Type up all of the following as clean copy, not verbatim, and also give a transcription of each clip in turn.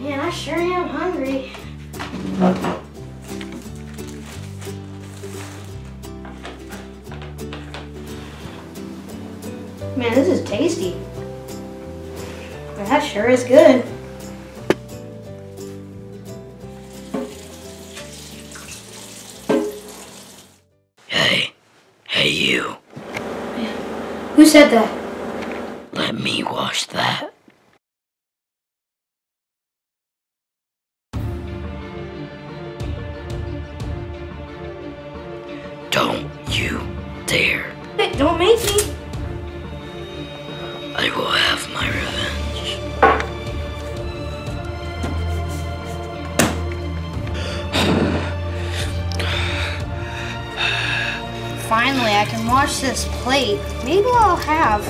Man, I sure am hungry. Man, this is tasty. That sure is good. Hey you. Who said that? Let me wash that. Don't you dare. Hey, don't make me. I will have my revenge. Finally, I can wash this plate. Maybe I'll have.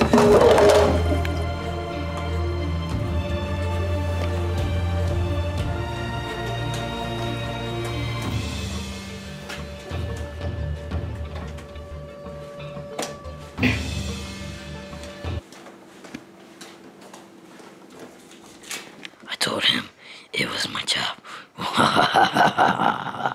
I told him it was my job.